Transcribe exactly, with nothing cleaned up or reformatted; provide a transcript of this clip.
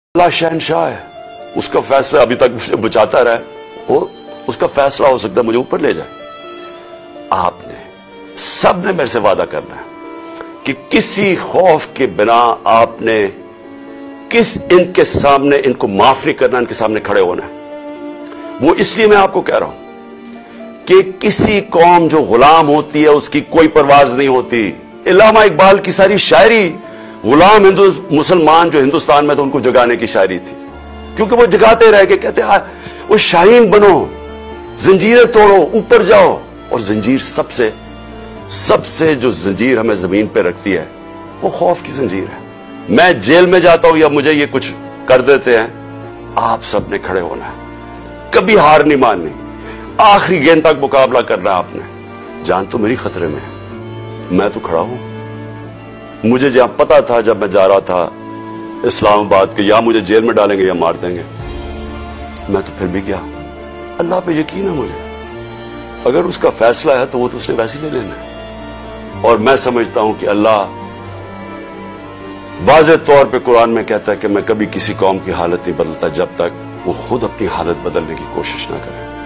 اللہ شہنشاہ ہے، اس کا فیصلہ ابھی تک مجھے بچاتا رہا ہے، وہ اس کا فیصلہ ہو سکتا ہے مجھے اوپر لے جائے۔ آپ نے سب نے میرے سے وعدہ کرنا ہے کہ کسی خوف کے بنا آپ نے کس ان کے سامنے ان کو معاف نہیں کرنا، ان کے سامنے کھڑے ہونا ہے۔ وہ اس لیے میں آپ کو کہہ رہا ہوں کہ کسی قوم جو غلام ہوتی ہے اس کی کوئی پرواز نہیں ہوتی۔ علامہ اقبال کی ساری شاعری غلام ہندو مسلمان جو ہندوستان میں تو ان کو جگانے کی شاعری تھی، کیونکہ وہ جگاتے رہ کے کہتے ہیں وہ شاہین بنو، زنجیریں توڑو، اوپر جاؤ۔ اور زنجیر سب سے سب سے جو زنجیر ہمیں زمین پہ رکھتی ہے وہ خوف کی زنجیر ہے۔ میں جیل میں جاتا ہوں یا مجھے یہ کچھ کر دیتے ہیں، آپ سب نے کھڑے ہونا ہے، کبھی ہار نہیں ماننی، آخری گیند تک مقابلہ کرنا ہے آپ نے۔ جان تو میری خطرے میں ہے، میں تو کھڑا ہوں۔ مجھے جہاں پتا تھا جب میں جا رہا تھا اسلام آباد کے یا مجھے جیل میں ڈالیں گے یا مار دیں گے، میں تو پھر بھی گیا۔ اللہ پہ یقین ہے مجھے، اگر اس کا فیصلہ ہے تو وہ تو اس نے ویسے ہی لے لینا ہے۔ اور میں سمجھتا ہوں کہ اللہ واضح طور پہ قرآن میں کہتا ہے کہ میں کبھی کسی قوم کی حالت نہیں بدلتا جب تک وہ خود اپنی حالت بدلنے کی کوشش نہ کرے۔